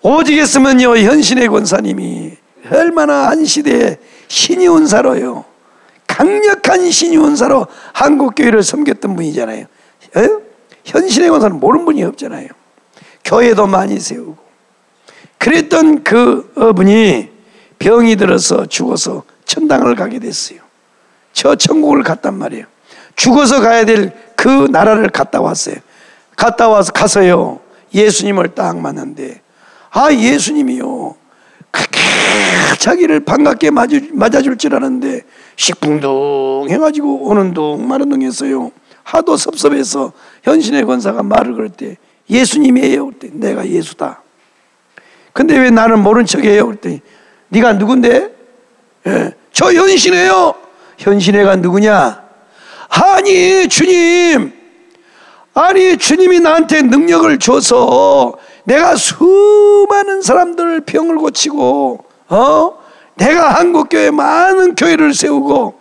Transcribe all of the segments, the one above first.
오직 했으면요, 현신의 권사님이 얼마나 한 시대에 신이 운사로요, 강력한 신이 운사로 한국교회를 섬겼던 분이잖아요. 현신의 권사는 모르는 분이 없잖아요. 교회도 많이 세우고. 그랬던 그 분이 병이 들어서 죽어서 천당을 가게 됐어요. 저 천국을 갔단 말이에요. 죽어서 가야 될 그 나라를 갔다 왔어요. 가서요, 예수님을 딱 만났는데, 예수님이요, 그렇게 자기를 반갑게 맞아줄 줄 알았는데 식붕둥 해가지고 오는 둥 마는 둥 했어요. 하도 섭섭해서 현신의 권사가 말을 걸 때, 예수님이에요. 그랬더니 내가 예수다. 근데 왜 나는 모른 척해요? 그랬더니 네가 누군데? 저 현신애요. 현신애가 누구냐? 아니 주님, 아니 주님이 나한테 능력을 줘서 내가 수많은 사람들 병을 고치고 내가 한국교회 많은 교회를 세우고,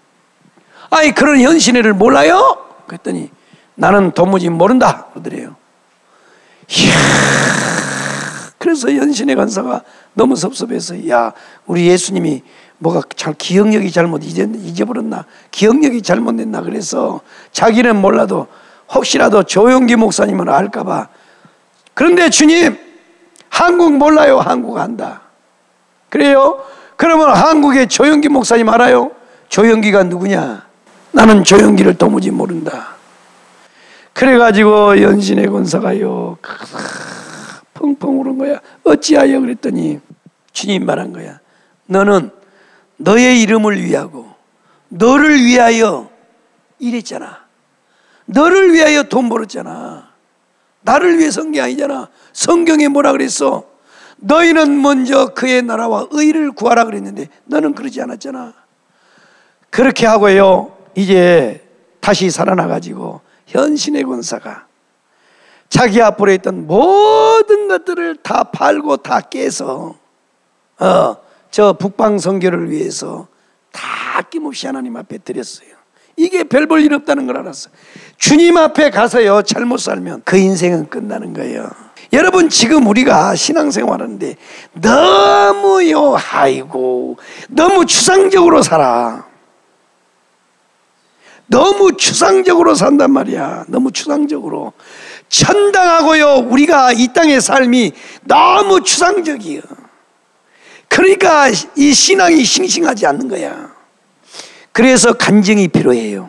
아니 그런 현신애를 몰라요? 그랬더니 나는 도무지 모른다 그러더래요. 이야, 그래서 현신의 권사가 너무 섭섭해서, 야, 우리 예수님이 뭐가 기억력이 잘못 잊어버렸나, 기억력이 잘못됐나, 그래서 자기는 몰라도 혹시라도 조용기 목사님은 알까봐, 그런데 주님, 한국 몰라요? 한국 안다. 그래요? 그러면 한국의 조용기 목사님 알아요? 조용기가 누구냐? 나는 조용기를 도무지 모른다. 그래가지고 현신의 권사가요, 펑펑 울은 거야. 어찌하여? 그랬더니 주님 말한 거야. 너는 너의 이름을 위하고 너를 위하여 일했잖아. 너를 위하여 돈 벌었잖아. 나를 위해 선 게 아니잖아. 성경에 뭐라 그랬어? 너희는 먼저 그의 나라와 의를 구하라 그랬는데 너는 그러지 않았잖아. 그렇게 하고요, 이제 다시 살아나가지고 현신의 권사가 자기 앞으로 있던 모든 것들을 다 팔고 다 깨서 저 북방 선교를 위해서 다 아낌없이 하나님 앞에 드렸어요. 이게 별 볼 일 없다는 걸 알았어. 주님 앞에 가서요, 잘못 살면 그 인생은 끝나는 거예요. 여러분, 지금 우리가 신앙생활하는데 너무요, 아이고, 너무 추상적으로 살아. 너무 추상적으로 산단 말이야. 너무 추상적으로. 천당하고요, 우리가 이 땅의 삶이 너무 추상적이에요. 그러니까 이 신앙이 싱싱하지 않는 거야. 그래서 간증이 필요해요.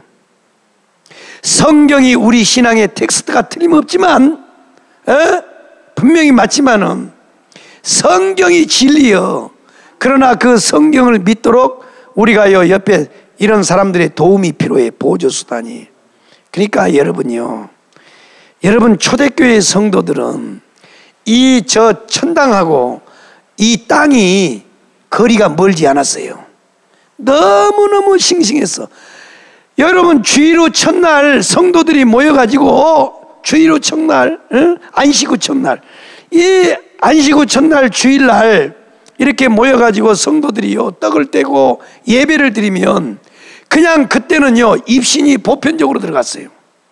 성경이 우리 신앙의 텍스트가 틀림없지만, 분명히 맞지만은 성경이 진리요. 그러나 그 성경을 믿도록 우리가요, 옆에 이런 사람들의 도움이 필요해. 보조수단이. 그러니까 여러분요, 여러분 초대교회 성도들은 이 저 천당하고 이 땅이 거리가 멀지 않았어요. 너무너무 싱싱했어. 여러분, 주일 첫날 성도들이 모여가지고, 주일 첫날, 안식 첫날, 이 안식 첫날 주일날 이렇게 모여가지고 성도들이요, 떡을 떼고 예배를 드리면, 그냥 그때는요, 입신이 보편적으로 들어갔어요.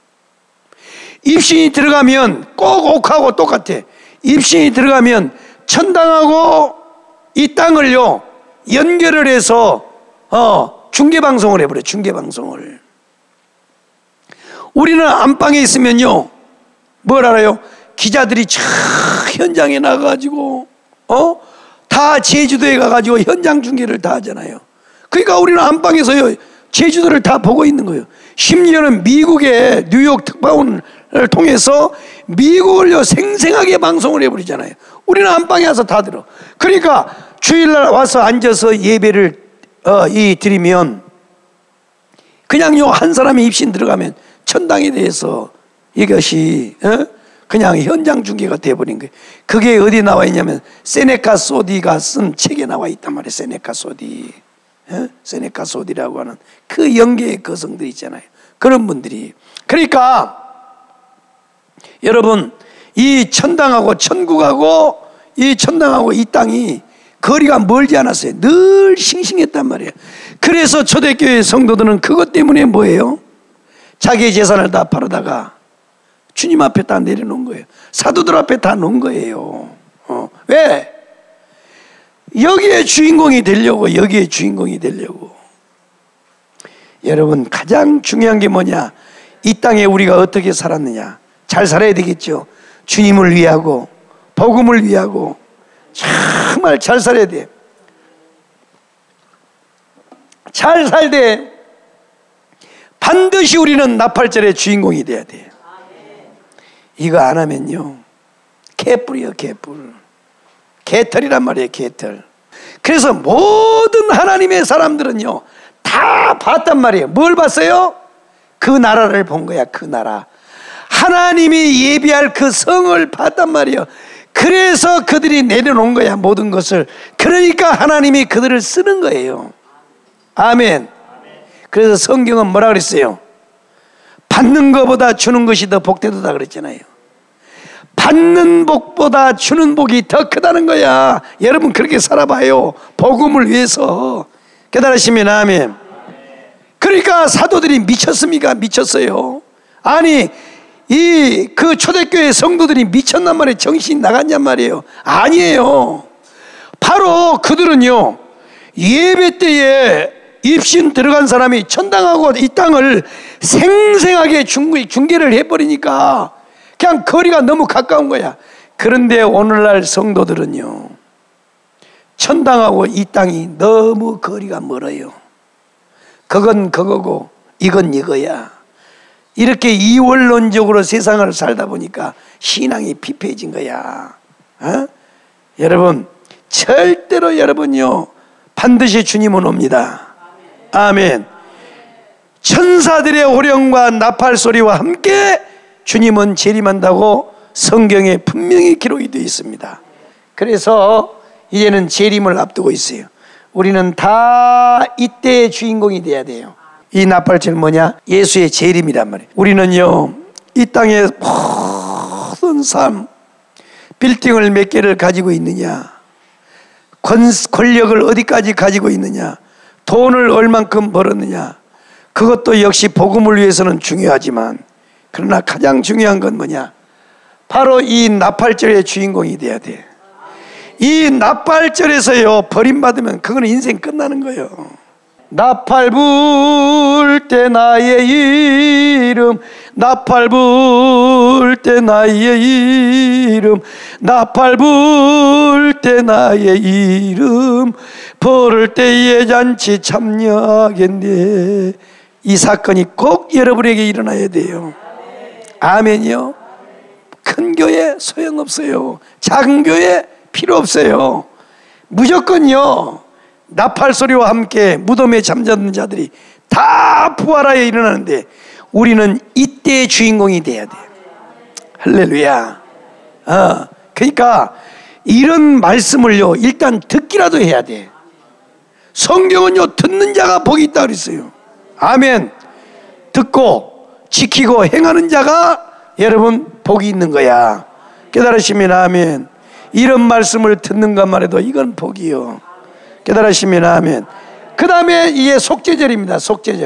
입신이 들어가면 꼭 옥하고 똑같아. 입신이 들어가면 천당하고 이 땅을요, 연결을 해서 중계방송을 해버려요. 중계방송을. 우리는 안방에 있으면요, 뭘 알아요? 기자들이 쫙 현장에 나가가지고 다 제주도에 가가지고 현장 중계를 다 하잖아요. 그러니까 우리는 안방에서요, 제주도를 다 보고 있는 거예요. 심지어는 미국의 뉴욕 특파원을 통해서 미국을요, 생생하게 방송을 해버리잖아요. 우리는 안방에 와서 다 들어. 그러니까 주일날 와서 앉아서 예배를 드리면, 그냥요, 한 사람이 입신 들어가면 천당에 대해서 이것이 그냥 현장 중계가 돼버린 거예요. 그게 어디 나와 있냐면 세네카 소디가 쓴 책에 나와 있단 말이에요. 세네카 소디. 세네카 소디라고 하는 그 영계의 거성들 있잖아요. 그런 분들이. 그러니까 여러분, 이 천당하고 천국하고 이 천당하고 이 땅이 거리가 멀지 않았어요. 늘 싱싱했단 말이에요. 그래서 초대교회 성도들은 그것 때문에 뭐예요? 자기의 재산을 다 팔아다가 주님 앞에 다 내려놓은 거예요. 사도들 앞에 다 놓은 거예요. 왜? 여기에 주인공이 되려고, 여기에 주인공이 되려고. 여러분, 가장 중요한 게 뭐냐? 이 땅에 우리가 어떻게 살았느냐? 잘 살아야 되겠죠. 주님을 위하고 복음을 위하고 정말 잘 살아야 돼. 잘 살되 반드시 우리는 나팔절의 주인공이 돼야 돼요. 이거 안 하면요, 개뿔이요, 개뿔. 개털이란 말이에요, 개털. 그래서 모든 하나님의 사람들은요 다 봤단 말이에요. 뭘 봤어요? 그 나라를 본 거야. 그 나라, 하나님이 예비할 그 성을 봤단 말이에요. 그래서 그들이 내려놓은 거야, 모든 것을. 그러니까 하나님이 그들을 쓰는 거예요. 아멘. 그래서 성경은 뭐라 그랬어요? 받는 것보다 주는 것이 더 복되도다 그랬잖아요. 받는 복보다 주는 복이 더 크다는 거야. 여러분 그렇게 살아봐요. 복음을 위해서. 깨달으시면 아멘. 그러니까 사도들이 미쳤습니까? 미쳤어요. 아니 그 초대교회 성도들이 미쳤단 말이에요. 정신이 나갔냔 말이에요. 아니에요. 바로 그들은요, 예배 때에 입신 들어간 사람이 천당하고 이 땅을 생생하게 중계를 해버리니까 그냥 거리가 너무 가까운 거야. 그런데 오늘날 성도들은요, 천당하고 이 땅이 너무 거리가 멀어요. 그건 그거고 이건 이거야. 이렇게 이원론적으로 세상을 살다 보니까 신앙이 피폐해진 거야. 여러분 절대로 여러분요 반드시 주님은 옵니다. 아멘. 천사들의 호령과 나팔 소리와 함께 주님은 재림한다고 성경에 분명히 기록이 되어 있습니다. 그래서 이제는 재림을 앞두고 있어요. 우리는 다 이때의 주인공이 돼야 돼요. 이 나팔절 뭐냐? 예수의 재림이란 말이에요. 우리는요 이 땅의 모든 삶, 빌딩을 몇 개를 가지고 있느냐, 권력을 어디까지 가지고 있느냐, 돈을 얼만큼 벌었느냐, 그것도 역시 복음을 위해서는 중요하지만, 그러나 가장 중요한 건 뭐냐? 바로 이 나팔절의 주인공이 돼야 돼. 이 나팔절에서요 버림받으면 그건 인생 끝나는 거예요. 나팔 불 때 나의 이름, 나팔 불 때 나의 이름, 나팔 불 때 나의 이름, 부를 때의 잔치 참여하겠네. 이 사건이 꼭 여러분에게 일어나야 돼요. 아멘이요. 큰 교회 소용없어요. 작은 교회 필요 없어요. 무조건요 나팔 소리와 함께 무덤에 잠자는 자들이 다 부활하여 일어나는데 우리는 이때의 주인공이 돼야 돼요. 할렐루야. 그러니까 이런 말씀을요 일단 듣기라도 해야 돼. 성경은요 듣는 자가 복이 있다 그랬어요. 아멘. 듣고 지키고 행하는 자가 여러분 복이 있는 거야. 깨달으시면 아멘. 이런 말씀을 듣는 것만 해도 이건 복이요. 깨달으시면 아멘. 그 다음에 이게 속죄절입니다. 속죄절.